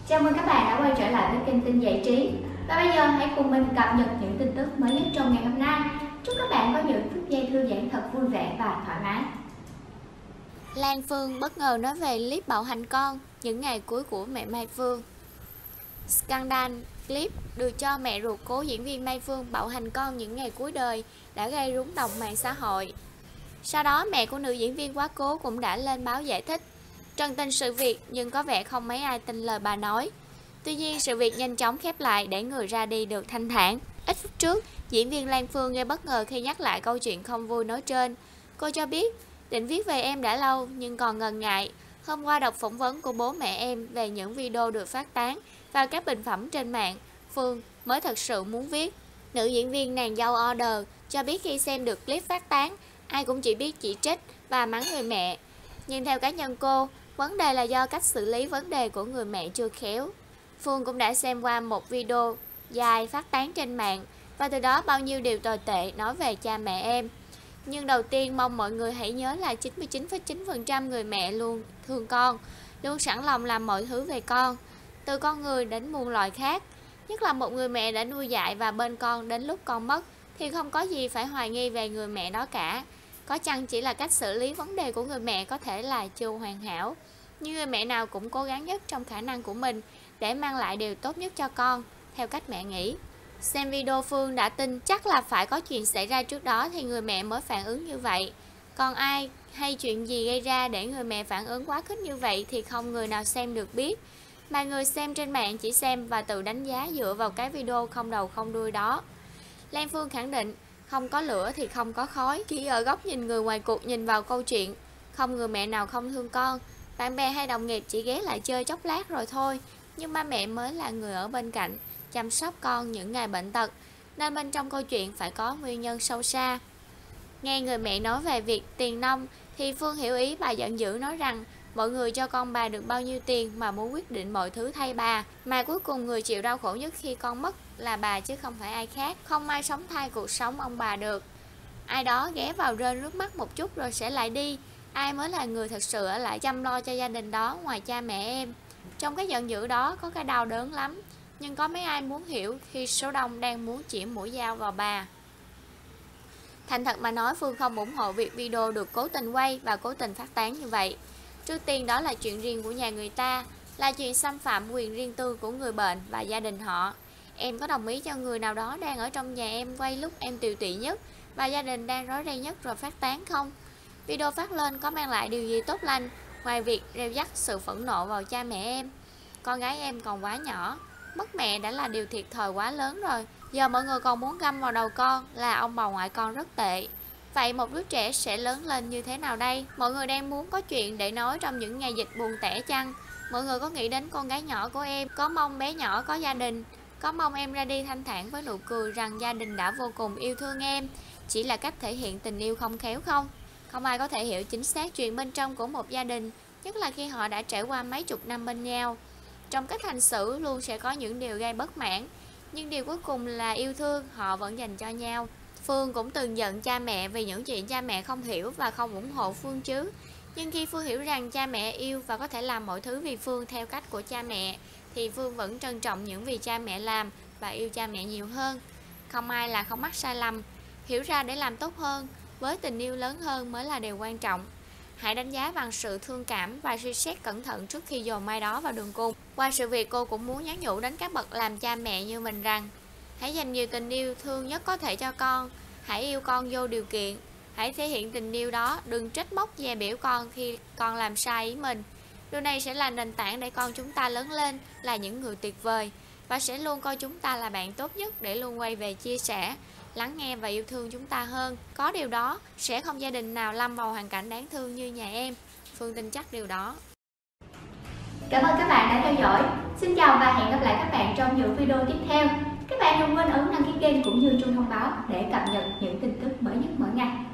Chào mừng các bạn đã quay trở lại với kênh tin giải trí. Và bây giờ hãy cùng mình cập nhật những tin tức mới nhất trong ngày hôm nay. Chúc các bạn có những phút giây thư giãn thật vui vẻ và thoải mái. Lan Phương bất ngờ nói về clip bạo hành con những ngày cuối của mẹ Mai Phương. Scandal clip được cho mẹ ruột cố diễn viên Mai Phương bạo hành con những ngày cuối đời đã gây rúng động mạng xã hội. Sau đó mẹ của nữ diễn viên quá cố cũng đã lên báo giải thích, trần tình sự việc nhưng có vẻ không mấy ai tin lời bà nói. Tuy nhiên sự việc nhanh chóng khép lại để người ra đi được thanh thản. Ít phút trước, diễn viên Lan Phương gây bất ngờ khi nhắc lại câu chuyện không vui nói trên. Cô cho biết định viết về em đã lâu nhưng còn ngần ngại. Hôm qua đọc phỏng vấn của bố mẹ em về những video được phát tán và các bình phẩm trên mạng, Phương mới thật sự muốn viết. Nữ diễn viên nàng dâu Order cho biết khi xem được clip phát tán, ai cũng chỉ biết chỉ trích và mắng người mẹ. Nhưng theo cá nhân cô, vấn đề là do cách xử lý vấn đề của người mẹ chưa khéo. Phương cũng đã xem qua một video dài phát tán trên mạng và từ đó bao nhiêu điều tồi tệ nói về cha mẹ em. Nhưng đầu tiên mong mọi người hãy nhớ là 99,9% người mẹ luôn thương con, luôn sẵn lòng làm mọi thứ về con, từ con người đến muôn loài khác. Nhất là một người mẹ đã nuôi dạy và bên con đến lúc con mất thì không có gì phải hoài nghi về người mẹ đó cả. Có chăng chỉ là cách xử lý vấn đề của người mẹ có thể là chưa hoàn hảo, nhưng người mẹ nào cũng cố gắng nhất trong khả năng của mình để mang lại điều tốt nhất cho con, theo cách mẹ nghĩ. Xem video Phương đã tin chắc là phải có chuyện xảy ra trước đó thì người mẹ mới phản ứng như vậy. Còn ai hay chuyện gì gây ra để người mẹ phản ứng quá khích như vậy thì không người nào xem được biết. Mà người xem trên mạng chỉ xem và tự đánh giá dựa vào cái video không đầu không đuôi đó. Lan Phương khẳng định không có lửa thì không có khói. Chỉ ở góc nhìn người ngoài cuộc nhìn vào câu chuyện, không người mẹ nào không thương con. Bạn bè hay đồng nghiệp chỉ ghé lại chơi chốc lát rồi thôi, nhưng ba mẹ mới là người ở bên cạnh chăm sóc con những ngày bệnh tật, nên bên trong câu chuyện phải có nguyên nhân sâu xa. Nghe người mẹ nói về việc tiền nong thì Phương hiểu ý bà giận dữ, nói rằng mọi người cho con bà được bao nhiêu tiền mà muốn quyết định mọi thứ thay bà, mà cuối cùng người chịu đau khổ nhất khi con mất là bà chứ không phải ai khác. Không ai sống thay cuộc sống ông bà được. Ai đó ghé vào rơi nước mắt một chút rồi sẽ lại đi. Ai mới là người thật sự ở lại chăm lo cho gia đình đó ngoài cha mẹ em. Trong cái giận dữ đó có cái đau đớn lắm, nhưng có mấy ai muốn hiểu khi số đông đang muốn chỉ mũi dao vào bà. Thành thật mà nói, Phương không ủng hộ việc video được cố tình quay và cố tình phát tán như vậy. Trước tiên đó là chuyện riêng của nhà người ta, là chuyện xâm phạm quyền riêng tư của người bệnh và gia đình họ. Em có đồng ý cho người nào đó đang ở trong nhà em quay lúc em tiều tụy nhất và gia đình đang rối ren nhất rồi phát tán không? Video phát lên có mang lại điều gì tốt lành ngoài việc reo rắt sự phẫn nộ vào cha mẹ em? Con gái em còn quá nhỏ, mất mẹ đã là điều thiệt thòi quá lớn rồi. Giờ mọi người còn muốn găm vào đầu con là ông bà ngoại con rất tệ. Vậy một đứa trẻ sẽ lớn lên như thế nào đây? Mọi người đang muốn có chuyện để nói trong những ngày dịch buồn tẻ chăng? Mọi người có nghĩ đến con gái nhỏ của em, có mong bé nhỏ có gia đình, có mong em ra đi thanh thản với nụ cười rằng gia đình đã vô cùng yêu thương em, chỉ là cách thể hiện tình yêu không khéo không? Không ai có thể hiểu chính xác chuyện bên trong của một gia đình, nhất là khi họ đã trải qua mấy chục năm bên nhau. Trong cách hành xử luôn sẽ có những điều gây bất mãn, nhưng điều cuối cùng là yêu thương họ vẫn dành cho nhau. Phương cũng từng giận cha mẹ vì những chuyện cha mẹ không hiểu và không ủng hộ Phương chứ. Nhưng khi Phương hiểu rằng cha mẹ yêu và có thể làm mọi thứ vì Phương theo cách của cha mẹ, thì Phương vẫn trân trọng những gì cha mẹ làm và yêu cha mẹ nhiều hơn. Không ai là không mắc sai lầm, hiểu ra để làm tốt hơn, với tình yêu lớn hơn mới là điều quan trọng. Hãy đánh giá bằng sự thương cảm và suy xét cẩn thận trước khi dồn ai đó vào đường cùng. Qua sự việc, cô cũng muốn nhắn nhủ đến các bậc làm cha mẹ như mình rằng hãy dành nhiều tình yêu thương nhất có thể cho con. Hãy yêu con vô điều kiện. Hãy thể hiện tình yêu đó, đừng trách móc dè biểu con khi con làm sai ý mình. Điều này sẽ là nền tảng để con chúng ta lớn lên là những người tuyệt vời và sẽ luôn coi chúng ta là bạn tốt nhất để luôn quay về chia sẻ, lắng nghe và yêu thương chúng ta hơn. Có điều đó, sẽ không gia đình nào lâm vào hoàn cảnh đáng thương như nhà em. Phương tin chắc điều đó. Cảm ơn các bạn đã theo dõi. Xin chào và hẹn gặp lại các bạn trong những video tiếp theo. Các bạn đừng quên ấn đăng ký kênh cũng như chuông thông báo để cập nhật những tin tức mới nhất mỗi ngày.